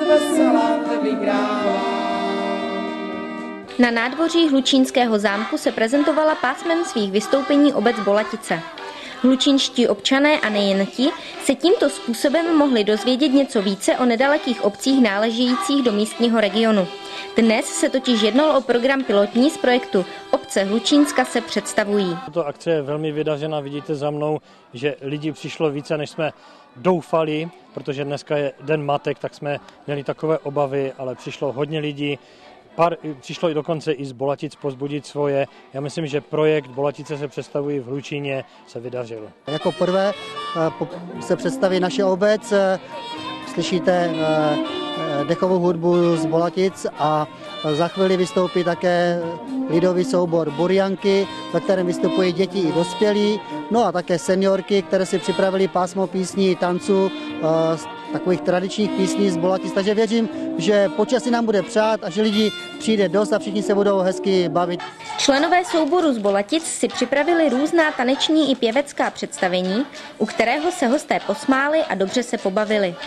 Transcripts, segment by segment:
veselá vyhrává. Na nádvoří Hlučínského zámku se prezentovala pásmem svých vystoupení obec Bolatice. Hlučínští občané a nejen ti se tímto způsobem mohli dozvědět něco více o nedalekých obcích náležejících do místního regionu. Dnes se totiž jednalo o program pilotní z projektu Obce Hlučínska se představují. Tato akce je velmi vydařená, vidíte za mnou, že lidí přišlo více, než jsme doufali, protože dneska je Den matek, tak jsme měli takové obavy, ale přišlo hodně lidí. Přišlo i dokonce i z Bolatic pozbudit svoje. Já myslím, že projekt Bolatice se představují v Hlučíně se vydařil. Jako prvé se představí naše obec, slyšíte dechovou hudbu z Bolatic a za chvíli vystoupí také lidový soubor Burjanky, ve kterém vystupují děti i dospělí, no a také seniorky, které si připravili pásmo písní, tanců, takových tradičních písní z Bolatic, takže věřím, že počasí nám bude přát a že lidi přijde dost a všichni se budou hezky bavit. Členové souboru z Bolatic si připravili různá taneční i pěvecká představení, u kterého se hosté posmáli a dobře se pobavili.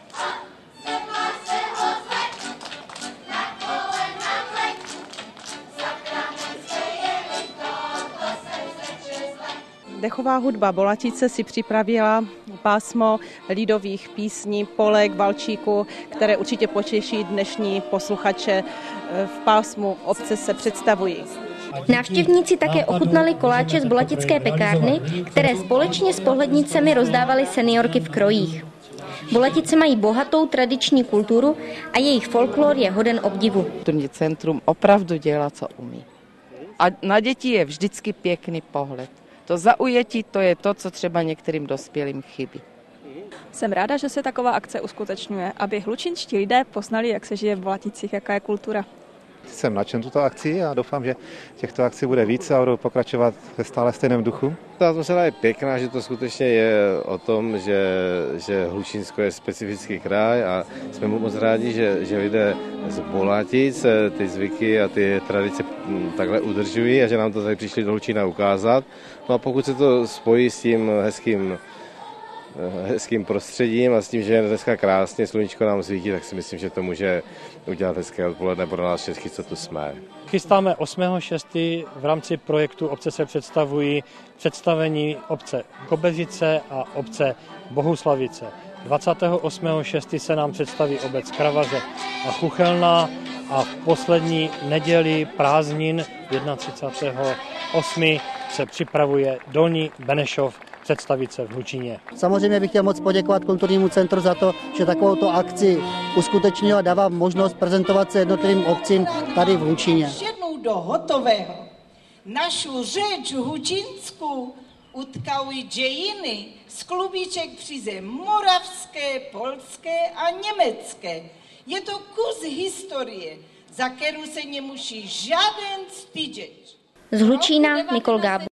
Dechová hudba Bolatice si připravila pásmo lidových písní, polek, valčíku, které určitě potěší dnešní posluchače v pásmu Obce se představují. Návštěvníci také ochutnali koláče z bolatické pekárny, které společně s pohlednicemi rozdávaly seniorky v krojích. Bolatice mají bohatou tradiční kulturu a jejich folklor je hoden obdivu. Kulturní centrum opravdu dělá, co umí. A na děti je vždycky pěkný pohled. To zaujetí, to je to, co třeba některým dospělým chybí. Jsem ráda, že se taková akce uskutečňuje, aby hlučínští lidé poznali, jak se žije v Bolaticích, jaká je kultura. Jsem nadšen tuto akci a doufám, že těchto akcí bude více a budou pokračovat ve stále stejném duchu. Ta atmosféra je pěkná, že to skutečně je o tom, že Hlučínsko je specifický kraj a jsme moc rádi, že lidé z Bolatic ty zvyky a ty tradice takhle udržují a že nám to tady přišli do Hlučína ukázat. No a pokud se to spojí s tím hezkým prostředím a s tím, že je dneska krásně, sluníčko nám svítí, tak si myslím, že to může udělat hezké odpoledne pro nás všechny, co tu jsme. Chystáme 8.6. v rámci projektu Obce se představují představení obce Kobezice a obce Bohuslavice. 28.6. se nám představí obec Kravaře a Chuchelná a v poslední neděli prázdnin 31.8. se připravuje Dolní Benešov představit se v Hlučíně. Samozřejmě bych chtěl moc poděkovat Kulturnímu centru za to, že takovouto akci uskutečnilo a dává možnost prezentovat se jednotlivým obcím tady v Hlučíně. Jednou do hotového. Našu řeč hlučínskou utkají dějiny z klubíček příze moravské, polské a německé. Je to kus historie, za kterou se nemusí žádný stydět. Z Hlučína Nikol Gábor.